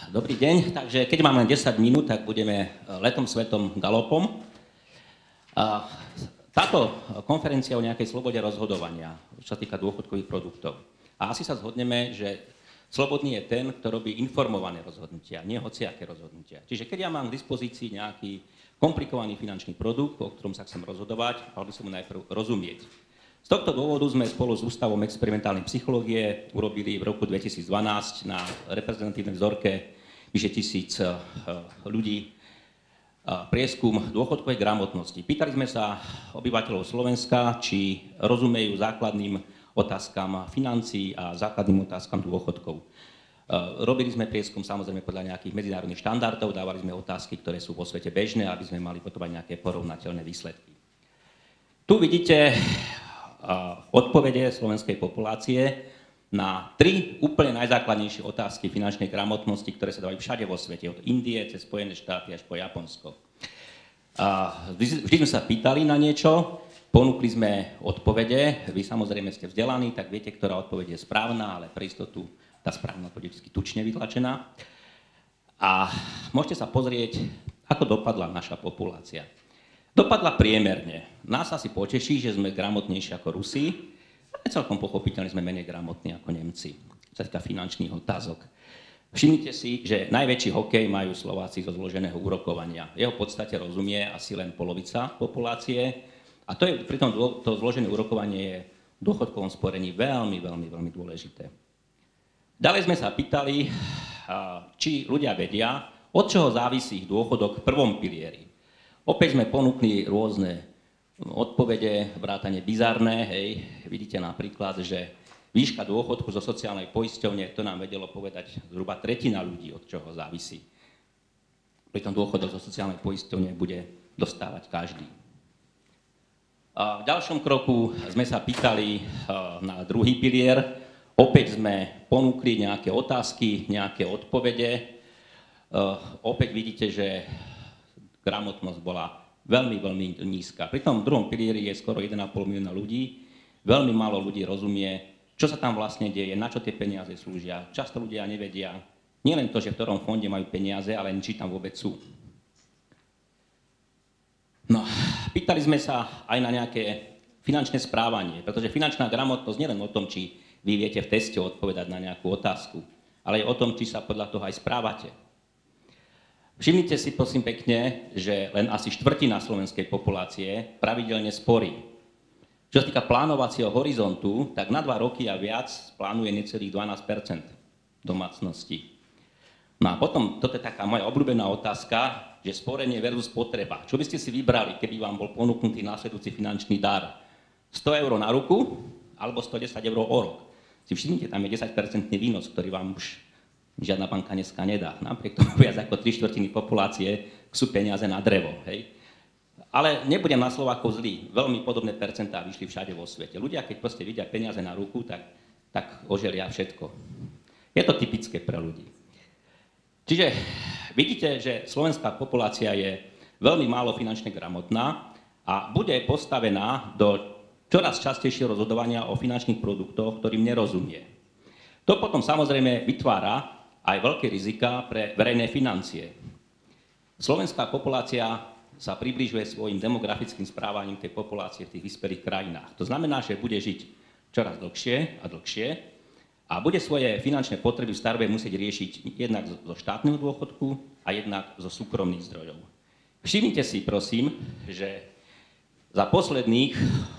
Dobrý deň, takže keď máme len 10 minút, tak budeme letom svetom galopom. Táto konferencia o nejakej slobode rozhodovania, čo sa týka dôchodkových produktov. A asi sa zhodneme, že slobodný je ten, kto robí informované rozhodnutia, nie hociaké rozhodnutia. Čiže keď ja mám k dispozícii nejaký komplikovaný finančný produkt, o ktorom sa chcem rozhodovať, mal by som mu najprv rozumieť. Z tohto dôvodu sme spolu s Ústavom experimentálnej psychológie urobili v roku 2012 na reprezentatívnej vzorke vyše 1000 ľudí prieskum dôchodkovej gramotnosti. Pýtali sme sa obyvateľov Slovenska, či rozumejú základným otázkam financií a základným otázkam dôchodkov. Robili sme prieskum samozrejme podľa nejakých medzinárodných štandardov, dávali sme otázky, ktoré sú vo svete bežné, aby sme mali potom aj nejaké porovnateľné výsledky. Tu vidíte odpovede slovenskej populácie na 3 úplne najzákladnejšie otázky finančnej gramotnosti, ktoré sa dávajú všade vo svete, od Indie cez Spojené štáty až po Japonsko. Vždy sme sa pýtali na niečo, ponúkli sme odpovede, vy samozrejme ste vzdelaní, tak viete, ktorá odpoveď je správna, ale pre istotu tá správna odpoveď je vždy tučne vytlačená. A môžete sa pozrieť, ako dopadla naša populácia. Dopadla priemerne. Nás asi poteší, že sme gramotnejší ako Rusi, ale celkom pochopiteľne sme menej gramotní ako Nemci, čo sa týka finančných otázok. Všimnite si, že najväčší hokej majú Slováci zo zloženého úrokovania. Jeho podstate rozumie asi len polovica populácie a to je pritom to zložené úrokovanie je v dôchodkovom sporení veľmi dôležité. Ďalej sme sa pýtali, či ľudia vedia, od čoho závisí ich dôchodok v prvom pilieri. Opäť sme ponúkli rôzne odpovede, vrátane bizarné, hej. Vidíte napríklad, že výška dôchodku zo sociálnej poisťovne, to nám vedelo povedať zhruba tretina ľudí, od čoho závisí. Pritom dôchodok zo sociálnej poisťovne bude dostávať každý. A v ďalšom kroku sme sa pýtali na druhý pilier, opäť sme ponúkli nejaké otázky, nejaké odpovede. Opäť vidíte, že gramotnosť bola veľmi nízka. Pri tom druhom pilieri je skoro 1,5 milióna ľudí. Veľmi málo ľudí rozumie, čo sa tam vlastne deje, na čo tie peniaze slúžia. Často ľudia nevedia nielen to, že v ktorom fonde majú peniaze, ale či tam vôbec sú. No, pýtali sme sa aj na nejaké finančné správanie, pretože finančná gramotnosť nie len o tom, či vy viete v teste odpovedať na nejakú otázku, ale aj o tom, či sa podľa toho aj správate. Všimnite si prosím pekne, že len asi štvrtina slovenskej populácie pravidelne sporí. Čo sa týka plánovacieho horizontu, tak na 2 roky a viac plánuje necelých 12% domácností. No a potom, toto je taká moja obľúbená otázka, že sporenie versus spotreba. Čo by ste si vybrali, keby vám bol ponúknutý následujúci finančný dar? 100 eur na ruku alebo 110 eur o rok? Si všimnite, tam je 10% výnos, ktorý vám už žiadna banka dneska nedá. Napriek tomu viac ako 3/4 populácie sú peniaze na drevo. Hej. Ale nebudem na Slovákov zlý. Veľmi podobné percentá vyšli všade vo svete. Ľudia, keď proste vidia peniaze na ruku, tak oželia všetko. Je to typické pre ľudí. Čiže vidíte, že slovenská populácia je veľmi málo finančne gramotná a bude postavená do čoraz častejšieho rozhodovania o finančných produktoch, ktorým nerozumie. To potom samozrejme vytvára aj veľké rizika pre verejné financie. Slovenská populácia sa približuje svojim demografickým správaním tej populácie v tých vyspelých krajinách. To znamená, že bude žiť čoraz dlhšie a dlhšie a bude svoje finančné potreby v starobe musieť riešiť jednak zo štátneho dôchodku a jednak zo súkromných zdrojov. Všimnite si, prosím, že za posledných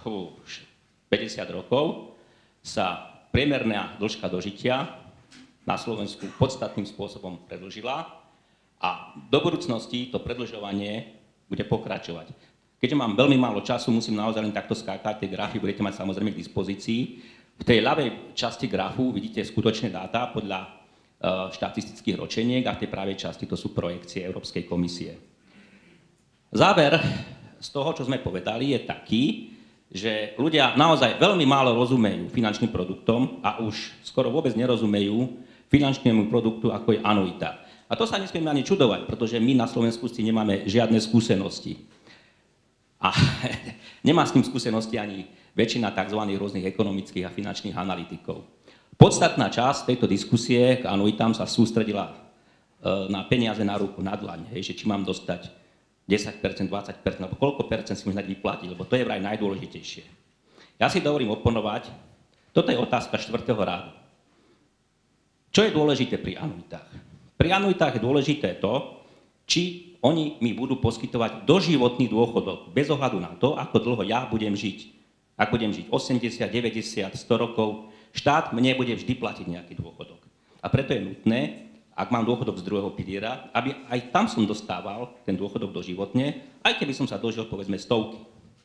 50 rokov sa priemerná dĺžka dožitia na Slovensku podstatným spôsobom predĺžila a do budúcnosti to predĺžovanie bude pokračovať. Keďže mám veľmi málo času, musím naozaj len takto skákať, tie grafy budete mať samozrejme k dispozícii. V tej ľavej časti grafu vidíte skutočné dáta podľa štatistických ročeniek a v tej pravej časti to sú projekcie Európskej komisie. Záver z toho, čo sme povedali, je taký, že ľudia naozaj veľmi málo rozumejú finančným produktom a už skoro vôbec nerozumejú finančnému produktu, ako je anuita. A to sa nesmieme ani čudovať, pretože my na Slovensku s tým nemáme žiadne skúsenosti. A nemá s tým skúsenosti ani väčšina tzv. Rôznych ekonomických a finančných analytikov. Podstatná časť tejto diskusie k anuitám sa sústredila na peniaze na ruku, na dlaň, hej, že či mám dostať 10%, 20%, alebo koľko percent si mi hneď vyplatiť, lebo to je vraj najdôležitejšie. Ja si dovolím oponovať, toto je otázka 4. rádu. Čo je dôležité pri anuitách? Pri anuitách je dôležité to, či oni mi budú poskytovať doživotný dôchodok, bez ohľadu na to, ako dlho ja budem žiť. Ak budem žiť 80, 90, 100 rokov, štát mne bude vždy platiť nejaký dôchodok. A preto je nutné, ak mám dôchodok z druhého piliera, aby aj tam som dostával ten dôchodok doživotne, aj keby som sa dožil, povedzme, stovky.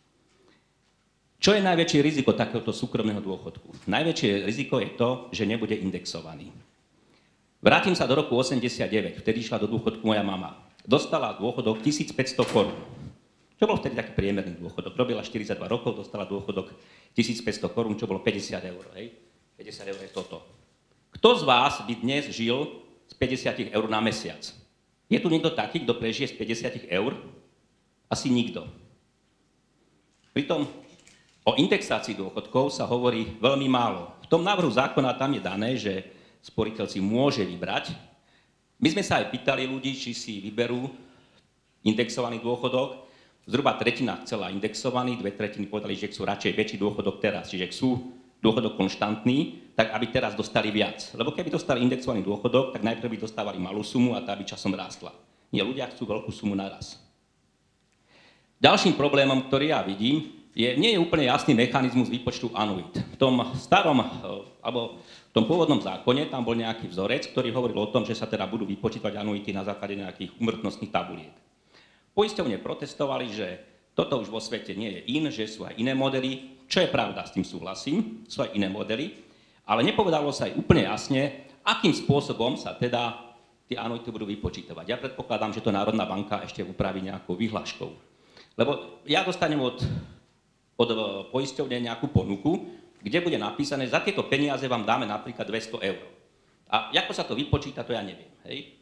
Čo je najväčšie riziko takéhoto súkromného dôchodku? Najväčšie riziko je to, že nebude indexovaný. Vrátim sa do roku 89, vtedy išla do dôchodku moja mama. Dostala dôchodok 1500 korún. Čo bol vtedy taký priemerný dôchodok? Robila 42 rokov, dostala dôchodok 1500 korún, čo bolo 50 eur. Hej? 50 eur je toto. Kto z vás by dnes žil z 50 eur na mesiac? Je tu niekto taký, kto prežije z 50 eur? Asi nikto. Pritom o indexácii dôchodkov sa hovorí veľmi málo. V tom návrhu zákona tam je dané, že sporiteľ si môže vybrať. My sme sa aj pýtali ľudí, či si vyberú indexovaný dôchodok. Zhruba tretina chcela indexovaný, 2/3 povedali, že chcú radšej väčší dôchodok teraz, čiže chcú dôchodok konštantný, tak aby teraz dostali viac. Lebo keby dostali indexovaný dôchodok, tak najprv by dostávali malú sumu a tá by časom rástla. Nie, ľudia chcú veľkú sumu naraz. Ďalším problémom, ktorý ja vidím, nie je úplne jasný mechanizmus výpočtu anuit. V tom starom, alebo v tom pôvodnom zákone tam bol nejaký vzorec, ktorý hovoril o tom, že sa teda budú vypočítať anuity na základe nejakých úmrtnostných tabuliek. Poisťovne protestovali, že toto už vo svete nie je že sú aj iné modely, čo je pravda, s tým súhlasím, sú aj iné modely, ale nepovedalo sa aj úplne jasne, akým spôsobom sa teda tie anuity budú vypočítavať. Ja predpokladám, že to Národná banka ešte upraví nejakou vyhláškou. Lebo ja dostanem od poisťovne nejakú ponuku, kde bude napísané, za tieto peniaze vám dáme napríklad 200 eur. A ako sa to vypočíta, to ja neviem. Hej?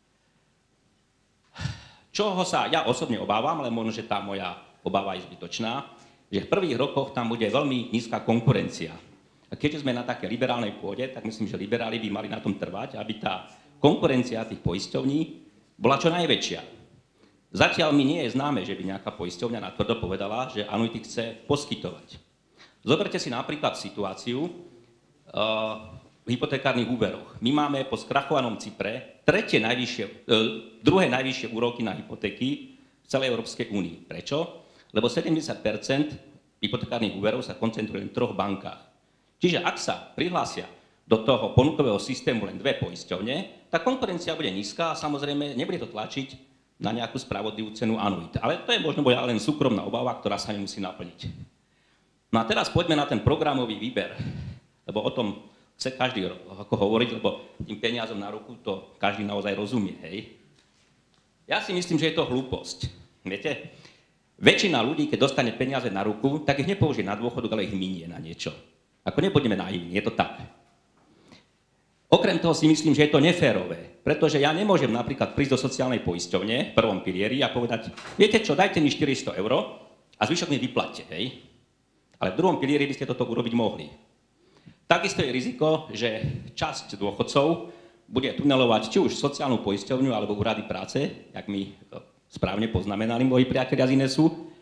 Čoho sa ja osobne obávam, ale možno, že tá moja obava je zbytočná, že v prvých rokoch tam bude veľmi nízka konkurencia. A keďže sme na také liberálnej pôde, tak myslím, že liberáli by mali na tom trvať, aby tá konkurencia tých poisťovní bola čo najväčšia. Zatiaľ mi nie je známe, že by nejaká poisťovňa natvrdo povedala, že anuity chce poskytovať. Zoberte si napríklad situáciu v hypotekárnych úveroch. My máme po skrachovanom Cypre druhé najvyššie úroky na hypotéky v celej Európskej únii. Prečo? Lebo 70% hypotekárnych úverov sa koncentruje len v 3 bankách. Čiže ak sa prihlásia do toho ponukového systému len 2 poisťovne, tá konkurencia bude nízka a samozrejme nebude to tlačiť na nejakú spravodlivú cenu anuit. Ale to je možno moja len súkromná obava, ktorá sa nemusí naplniť. No a teraz poďme na ten programový výber, lebo o tom chce každý ako hovoriť, lebo tým peniazom na ruku to každý naozaj rozumie, hej. Ja si myslím, že je to hlúposť. Viete, väčšina ľudí, keď dostane peniaze na ruku, tak ich nepoužije na dôchodok, ale ich minie na niečo. Ako nebudeme naivní, je to tak. Okrem toho si myslím, že je to neférové, pretože ja nemôžem napríklad prísť do sociálnej poisťovne v prvom pilieri a povedať, viete čo, dajte mi 400 eur a zvyšok mi vyplatte, hej. Ale v druhom pilieri by ste toto urobiť mohli. Takisto je riziko, že časť dôchodcov bude tunelovať či už sociálnu poisťovňu alebo úrady práce, jak mi správne poznamenali moji priatelia z Inesu.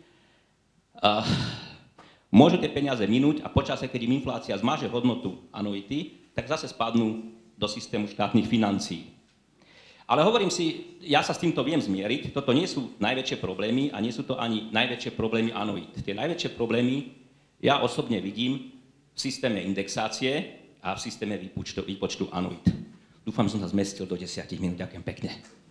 Môžu tie peniaze minúť a počase, keď im inflácia zmaže hodnotu anuity, tak zase spadnú do systému štátnych financií. Ale hovorím si, ja sa s týmto viem zmieriť, toto nie sú najväčšie problémy a nie sú to ani najväčšie problémy anuit. Tie najväčšie problémy ja osobne vidím v systéme indexácie a v systéme výpočtu anuit. Dúfam, že som sa zmestil do 10 minút. Ďakujem pekne.